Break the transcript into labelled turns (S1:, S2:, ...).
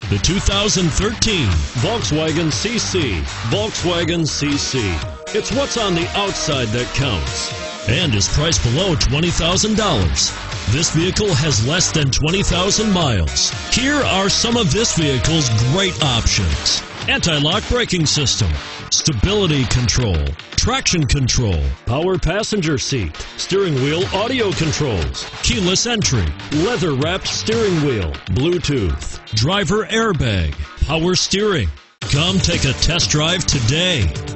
S1: The 2013 Volkswagen CC. Volkswagen CC. It's what's on the outside that counts, and is priced below $20,000. This vehicle has less than 20,000 miles. Here are some of this vehicle's great options: anti-lock braking system, stability control, traction control, power passenger seat, steering wheel audio controls, keyless entry, leather-wrapped steering wheel, Bluetooth, driver airbag, power steering. Come take a test drive today.